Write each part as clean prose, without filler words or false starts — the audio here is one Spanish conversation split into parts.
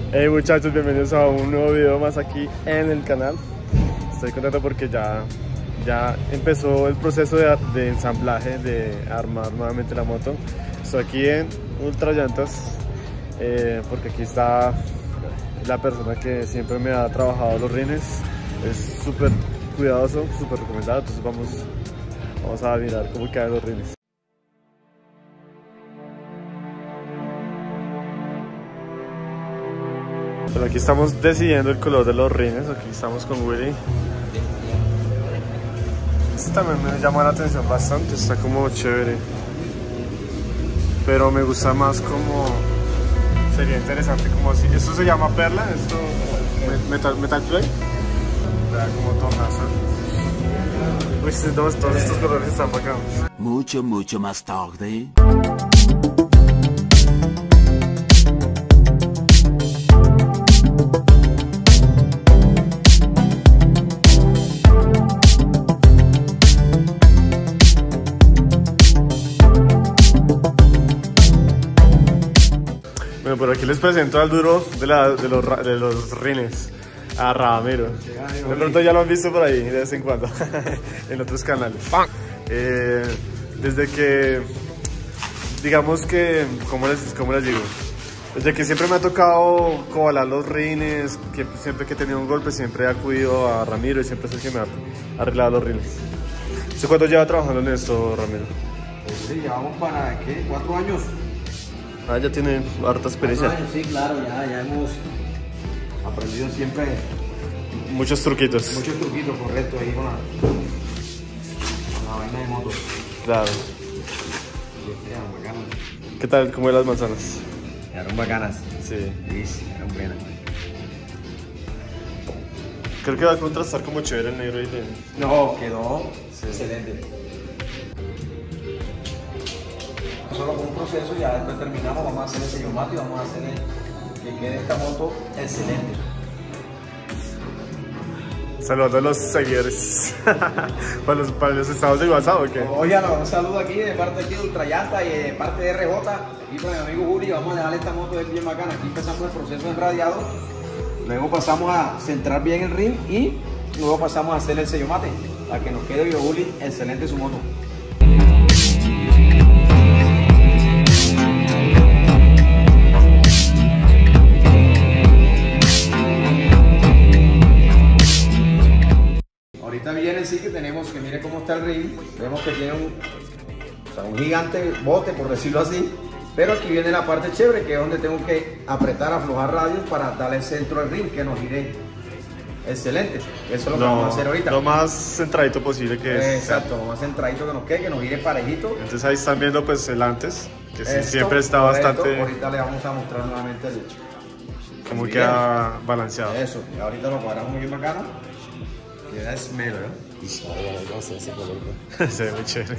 Hey muchachos, bienvenidos a un nuevo video más aquí en el canal. Estoy contento porque ya empezó el proceso de ensamblaje, de armar nuevamente la moto. Estoy aquí en Ultra Llantas porque aquí está la persona que siempre me ha trabajado los rines. Es súper cuidadoso, súper recomendado, entonces vamos a mirar cómo quedan los rines. Bueno, aquí estamos decidiendo el color de los rines. Aquí estamos con Willy. Este también me llama la atención bastante, está como chévere, pero me gusta más como, sería interesante como así. ¿Esto se llama perla? ¿Esto metal play? Da como tornasol. Uy, todos estos colores están bacanos. Mucho más tarde. Bueno, por aquí les presento al duro de los rines, a Ramiro. De pronto ya lo han visto por ahí de vez en cuando, en otros canales. Desde que, digamos que, ¿cómo les digo? Desde que siempre me ha tocado cobalar los rines, que siempre que he tenido un golpe siempre he acudido a Ramiro y siempre es el que me ha arreglado los rines. ¿Usted cuánto lleva trabajando en esto, Ramiro? Pues sí, llevamos para, ¿qué? 4 años. Ah, ya tiene harta experiencia. 4 años, sí, claro, ya hemos aprendido siempre Muchos truquitos. muchos truquitos correctos ahí con la vaina de moto. Claro. Quedaron bacanas. ¿Qué tal? ¿Cómo eran las manzanas? Quedaron bacanas. Sí. Sí, eran buenas. Creo que va a contrastar como chévere el negro y el... No, quedó Sí. excelente. Solo con un proceso, ya después terminamos, vamos a hacer el sello mate y vamos a hacer que quede esta moto excelente. Saludos a los seguidores. para los estados de WhatsApp, ¿o qué? Oigan, un saludo aquí de parte aquí de Ultra Llanta y de parte de RJ, aquí con mi amigo Juli. Vamos a dejarle esta moto bien bacana. Aquí empezamos el proceso de radiado, luego pasamos a centrar bien el ring y luego pasamos a hacer el sello mate para que nos quede bien Juli, excelente su moto. Ahorita viene sí que tenemos que mire cómo está el ring, vemos que tiene un gigante bote, por decirlo así, pero aquí viene la parte chévere, que es donde tengo que apretar, aflojar radios para darle el centro al ring, que nos gire excelente. Eso es lo que vamos a hacer ahorita. Lo más centradito posible que es. Exacto, lo más centradito que nos quede, que nos gire parejito. Entonces ahí están viendo pues el antes, que sí, Esto, siempre está correcto. bastante... Ahorita le vamos a mostrar nuevamente Como el queda balanceado. Eso, y ahorita lo cuadramos muy bacano. Queda esmero, ¿eh? Se ve muy chévere.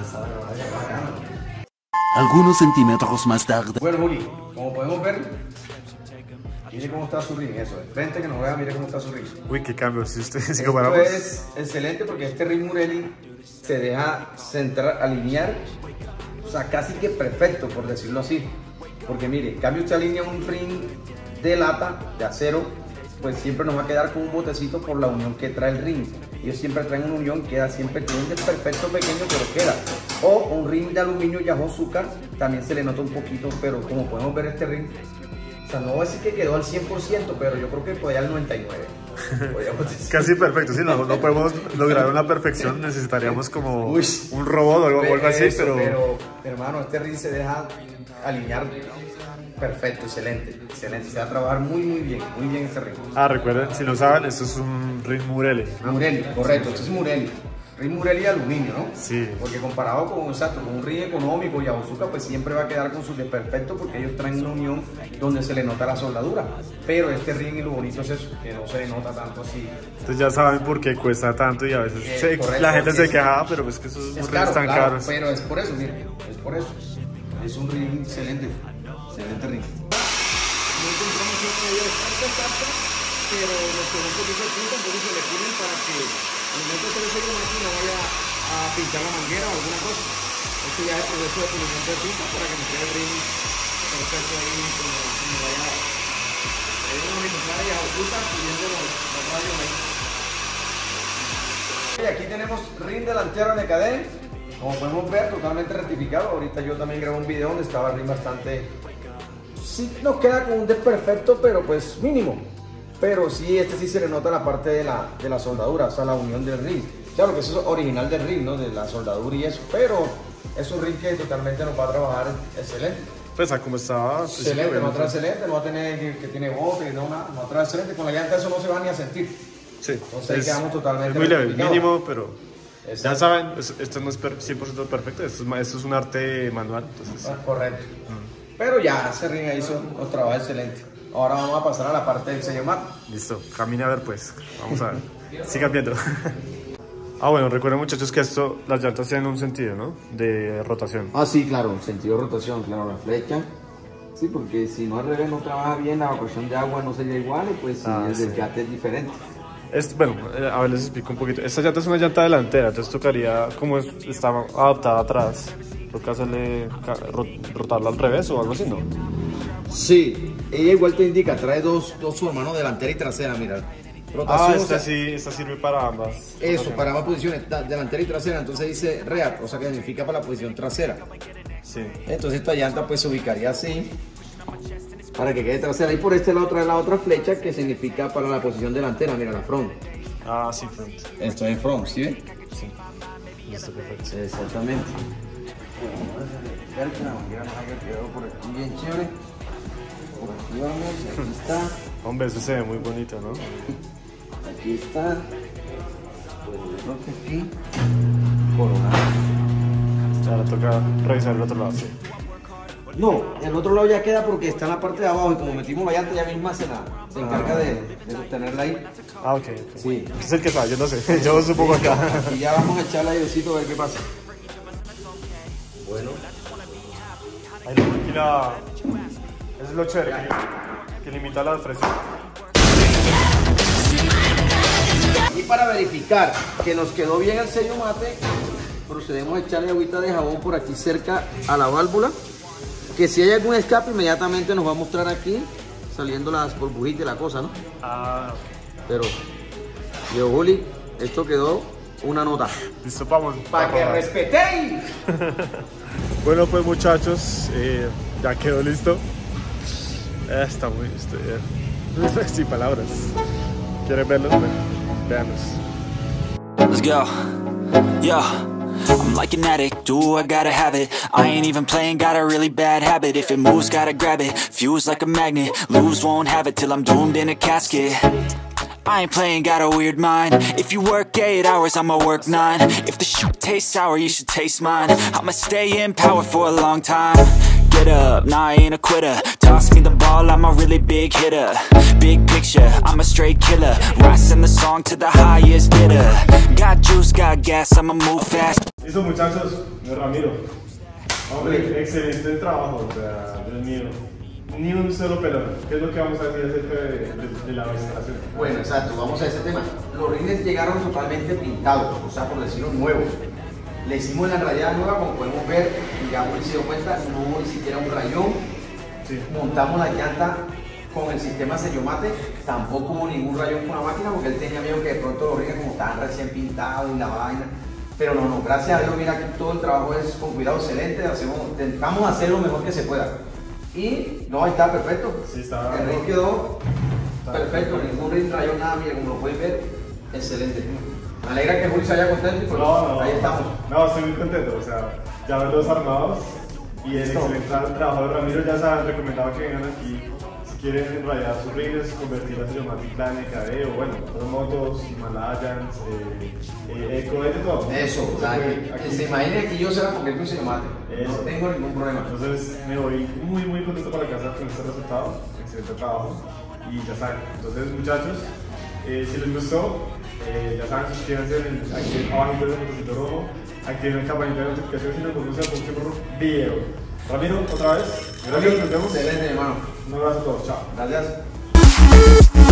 Algunos centímetros más tarde. Bueno, Juli, como podemos ver, mire cómo está su ring, eso, el frente que nos vea, mire cómo está su ring. Uy, qué cambio, si Esto comparamos. es excelente porque este ring Murelli se deja centrar, alinear, o sea, casi que perfecto, por decirlo así. Porque mire, en cambio usted alinea un ring de lata, de acero, pues siempre nos va a quedar con un botecito por la unión que trae el ring. Ellos siempre traen una unión, queda siempre con un desperfecto pequeño, pero queda. O un ring de aluminio Yahoo azúcar, también se le nota un poquito, pero como podemos ver este ring, o sea, no voy a decir que quedó al 100%, pero yo creo que podía al 99%. Casi perfecto, sí, no podemos lograr una perfección, necesitaríamos como un robot o algo así, pero hermano, este ring se deja alinear perfecto, excelente, excelente, se va a trabajar muy bien este ring. Ah, recuerden, si no saben, esto es un ring Murelli, ¿no? Murelli, correcto, este es Murelli. Ring Murelli de aluminio, ¿no? Sí. Porque comparado con un ring económico y Yabuzuka, pues siempre va a quedar con sus desperfectos porque ellos traen una unión donde se le nota la soldadura. Pero este ring y lo bonito es eso, que no se le nota tanto así. Entonces ya saben por qué cuesta tanto y a veces Correcto, la gente se queja, pero es que esos rings están caros. Pero es por eso, miren, es por eso. Es un ring excelente, excelente ring. No encontramos una medida exacta, pero nos quedó un poquito de punta, entonces se le ponen para que al momento de hacer el sello mate no vaya a pinchar la manguera o alguna cosa. Esto ya es el proceso de pulimiento de tinta para que nos quede el ring perfecto ahí como vaya ejecutan pidiendo los radios. Y aquí tenemos ring delantero en EKD. Como podemos ver, totalmente rectificado. Ahorita yo también grabé un video donde estaba el ring bastante... Sí, no queda con un desperfecto, pero pues mínimo. Pero sí, sí se le nota la parte de la soldadura, o sea, la unión del ring. Claro que eso es original del ring, ¿no? De la soldadura y eso, pero es un ring que totalmente nos va a trabajar excelente. Pues como estaba... Excelente, no trae excelente, no va a tener que tiene bote, no trae excelente. Con la llanta eso no se va ni a sentir. Sí. Entonces ahí quedamos totalmente... Es muy leve, mínimo, pero... Exacto. Ya saben, esto no es 100% perfecto, esto es un arte manual. Entonces... Correcto. Pero ya, ese ring ahí hizo los trabajos excelentes. Ahora vamos a pasar a la parte del sello mate. Listo, camine a ver pues. Vamos a ver. Sigan viendo. Bueno, recuerden muchachos que las llantas tienen un sentido, ¿no? De rotación. Sí, claro, un sentido de rotación, claro, la flecha. Sí, porque si no al revés no trabaja bien, la evacuación de agua no sería igual y pues el desgaste es diferente. Bueno, a ver, les explico un poquito. Esta llanta es una llanta delantera, entonces tocaría, como está adaptada atrás, toca hacerle rotarla al revés o algo así, ¿no? Sí, ella igual te indica, trae dos hermanos delantera y trasera, mira. Rotación, esta sirve para ambas. Eso, para ambas posiciones, delantera y trasera, entonces dice rear, o sea que significa para la posición trasera. Sí. Entonces esta llanta pues se ubicaría así, para que quede trasera. Y por este lado trae la otra flecha que significa para la posición delantera, mira la front. Sí, front. Esto es front, ¿sí ven? Sí. Listo, perfecto. Exactamente. La manguera nos haya quedado por aquí bien chévere. Por aquí vamos, aquí está. Hombre, eso se ve muy bonito, ¿no? Aquí está. Pues yo creo que aquí. Coronado. Ahora toca revisar el otro lado, sí. No, el otro lado ya queda porque está en la parte de abajo y como metimos la llanta, ya misma se encarga de sostenerla ahí. Ok. Sí. Es el que sabe, yo no sé. Yo supongo acá. Y ya vamos a echarle airecito a ver qué pasa. Bueno. Ahí eso es lo chévere, que limita la presión. Y para verificar que nos quedó bien el sello mate, procedemos a echarle agüita de jabón por aquí cerca a la válvula. Que si hay algún escape, inmediatamente nos va a mostrar aquí, saliendo las burbujitas y la cosa, ¿no? Pero, yo, Juli, esto quedó una nota. Listo, vamos. ¡Para que respetéis! Bueno, pues muchachos, ya quedó listo. Está muy... sin palabras. ¿Quieren verlos? Bueno, veanlos. Let's go. Yo, I'm like an addict, do I gotta have it. I ain't even playing, got a really bad habit. If it moves, gotta grab it, fuse like a magnet. Lose, won't have it till I'm doomed in a casket. I ain't playing, got a weird mind. If you work 8 hours, I'ma work 9. If the shit tastes sour, you should taste mine. I'ma stay in power for a long time. Get up, nah, I ain't a quitter. Toss me the ball, I'm a really big hitter. Big picture, I'm a straight killer. Rising the song to the highest bidder. Got juice, got gas, I'ma move fast. Listo muchachos, Ramiro. Hombre, excelente trabajo, o sea, Dios mío. Ni un solo pelón. ¿Qué es lo que vamos a decir acerca de la instalación? Bueno, exacto, vamos a ese tema. Los rines llegaron totalmente pintados, o sea, por decirlo, nuevos. Le hicimos la rayada nueva, como podemos ver, y ya Juli se dio cuenta, no hubo ni siquiera un rayón. Sí. Montamos la llanta con el sistema sello mate, tampoco hubo ningún rayón con la máquina, porque él tenía miedo que de pronto los rines como estaban recién pintados y la vaina. Pero no, gracias a Dios, mira, aquí todo el trabajo es con cuidado excelente, intentamos hacer lo mejor que se pueda. Y no, ahí está perfecto. Sí, está. El ring quedó perfecto, ningún ring rayón, nada, mira, como lo pueden ver, excelente. Me alegra que Juli se haya contento y pues ahí estamos. No, estoy muy contento, o sea, ya verlos armados y el excelente trabajo de Ramiro. Ya saben, recomendaba que vengan aquí si quieren rayar sus rines, convertir a Sellomatic Plan, EKD o bueno, otras motos, Himalayas, Eco, de todo. Eso, o sea, que se imagine que yo se la convierto en Sellomatic. No tengo ningún problema. Entonces me voy muy contento para casa con este resultado, excelente trabajo y ya saben. Entonces muchachos, si les gustó, ya saben, suscríbanse aquí abajo del botoncito rojo, activen la campanita de notificaciones y nos vemos en el próximo video. Ramiro, otra vez, gracias, nos vemos. Excelente, hermano. Un abrazo a todos, chao. Gracias.